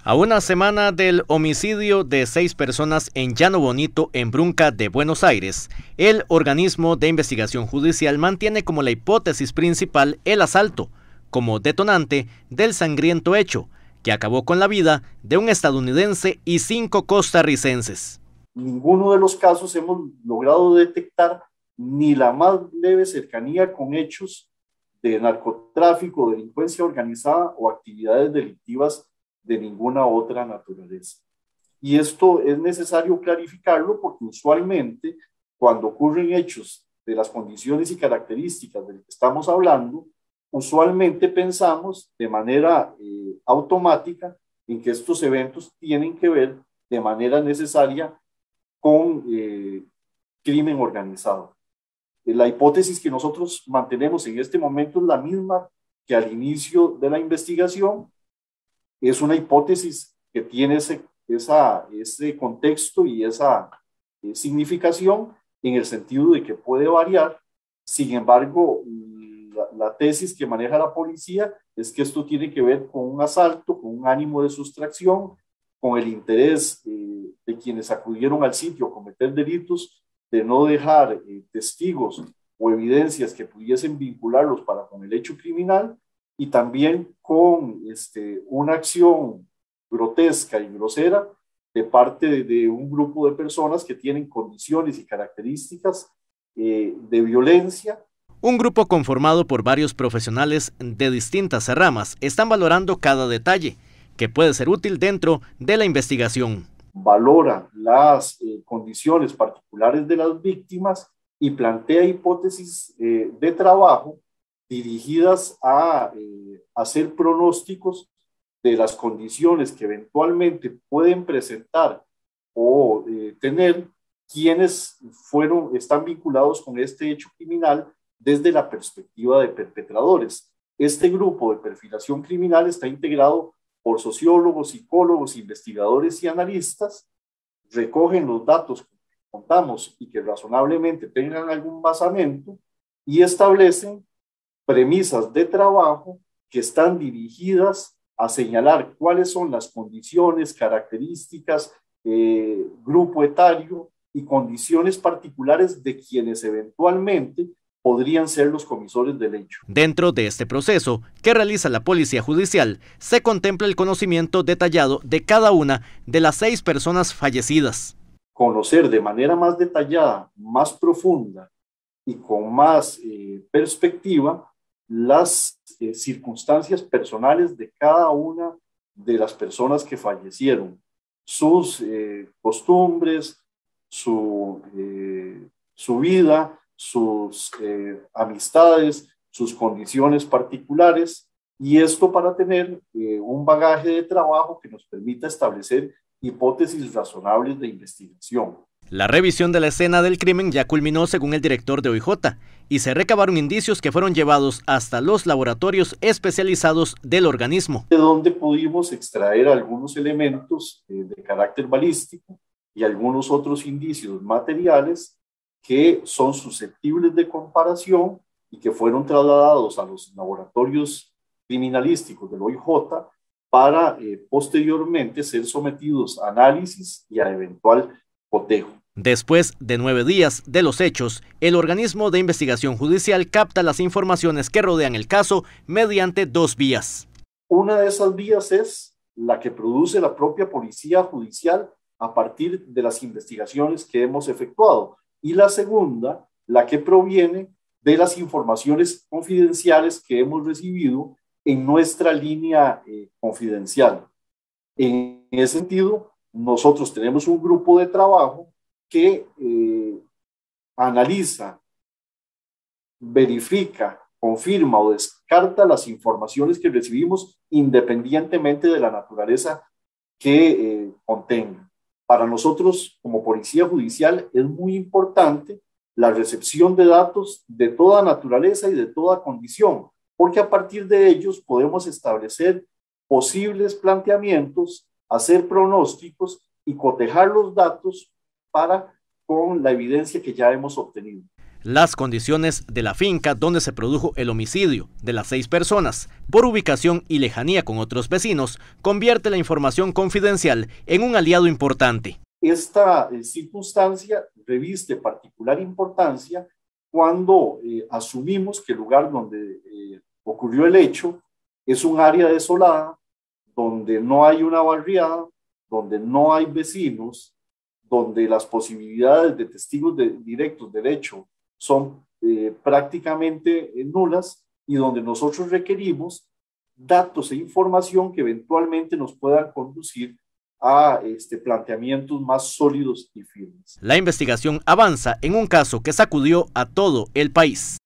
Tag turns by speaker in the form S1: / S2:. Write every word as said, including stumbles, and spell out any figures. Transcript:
S1: A una semana del homicidio de seis personas en Llano Bonito, en Brunca de Buenos Aires, el organismo de investigación judicial mantiene como la hipótesis principal el asalto, como detonante del sangriento hecho, que acabó con la vida de un estadounidense y cinco costarricenses.
S2: Ninguno de los casos hemos logrado detectar ni la más leve cercanía con hechos de narcotráfico, delincuencia organizada o actividades delictivas de ninguna otra naturaleza. Y esto es necesario clarificarlo porque usualmente cuando ocurren hechos de las condiciones y características de lo que estamos hablando, usualmente pensamos de manera eh, automática en que estos eventos tienen que ver de manera necesaria con eh, crimen organizado. La hipótesis que nosotros mantenemos en este momento es la misma que al inicio de la investigación. Es una hipótesis que tiene ese, esa, ese contexto y esa eh, significación en el sentido de que puede variar. Sin embargo, la, la tesis que maneja la policía es que esto tiene que ver con un asalto, con un ánimo de sustracción, con el interés eh, de quienes acudieron al sitio a cometer delitos, de no dejar eh, testigos o evidencias que pudiesen vincularlos para con el hecho criminal, y también con este, una acción grotesca y grosera de parte de, de un grupo de personas que tienen condiciones y características eh, de violencia.
S1: Un grupo conformado por varios profesionales de distintas ramas están valorando cada detalle que puede ser útil dentro de la investigación.
S2: Valora las eh, condiciones particulares de las víctimas y plantea hipótesis eh, de trabajo dirigidas a eh, hacer pronósticos de las condiciones que eventualmente pueden presentar o eh, tener quienes fueron, están vinculados con este hecho criminal desde la perspectiva de perpetradores. Este grupo de perfilación criminal está integrado por sociólogos, psicólogos, investigadores y analistas. Recogen los datos que contamos y que razonablemente tengan algún basamento y establecen premisas de trabajo que están dirigidas a señalar cuáles son las condiciones, características, eh, grupo etario y condiciones particulares de quienes eventualmente podrían ser los comisores del hecho.
S1: Dentro de este proceso que realiza la Policía Judicial, se contempla el conocimiento detallado de cada una de las seis personas fallecidas.
S2: Conocer de manera más detallada, más profunda y con más eh, perspectiva las eh, circunstancias personales de cada una de las personas que fallecieron, sus eh, costumbres, su, eh, su vida, sus eh, amistades, sus condiciones particulares, y esto para tener eh, un bagaje de trabajo que nos permita establecer hipótesis razonables de investigación.
S1: La revisión de la escena del crimen ya culminó según el director de O I J y se recabaron indicios que fueron llevados hasta los laboratorios especializados del organismo,
S2: de donde pudimos extraer algunos elementos eh, de carácter balístico y algunos otros indicios materiales que son susceptibles de comparación y que fueron trasladados a los laboratorios criminalísticos del O I J para eh, posteriormente ser sometidos a análisis y a eventual cotejo.
S1: Después de nueve días de los hechos, el organismo de investigación judicial capta las informaciones que rodean el caso mediante dos vías.
S2: Una de esas vías es la que produce la propia Policía Judicial a partir de las investigaciones que hemos efectuado, y la segunda, la que proviene de las informaciones confidenciales que hemos recibido en nuestra línea eh, confidencial. En ese sentido, nosotros tenemos un grupo de trabajo que eh, analiza, verifica, confirma o descarta las informaciones que recibimos independientemente de la naturaleza que eh, contenga. Para nosotros, como Policía Judicial, es muy importante la recepción de datos de toda naturaleza y de toda condición, porque a partir de ellos podemos establecer posibles planteamientos, hacer pronósticos y cotejar los datos para con la evidencia que ya hemos obtenido.
S1: Las condiciones de la finca donde se produjo el homicidio de las seis personas, por ubicación y lejanía con otros vecinos, convierte la información confidencial en un aliado importante.
S2: Esta eh, circunstancia reviste particular importancia cuando eh, asumimos que el lugar donde eh, ocurrió el hecho es un área desolada, donde no hay una barriada, donde no hay vecinos, donde las posibilidades de testigos de, directos del hecho son eh, prácticamente eh, nulas y donde nosotros requerimos datos e información que eventualmente nos puedan conducir a este, planteamientos más sólidos y firmes.
S1: La investigación avanza en un caso que sacudió a todo el país.